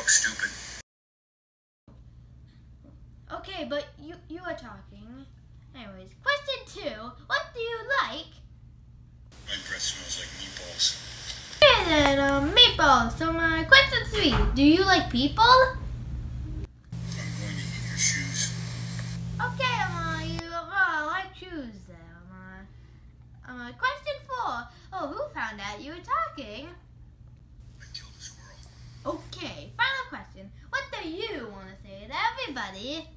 look stupid. Okay, but you are talking. Anyways, question 2. What do you like? My breath smells like meatballs. Okay then, meatballs. So my question 3. Do you like people? I'm going to eat your shoes. Okay, I like shoes then. Question 4. Oh, who found out you were talking? I killed a squirrel. Okay, final question. What do you want to say to everybody?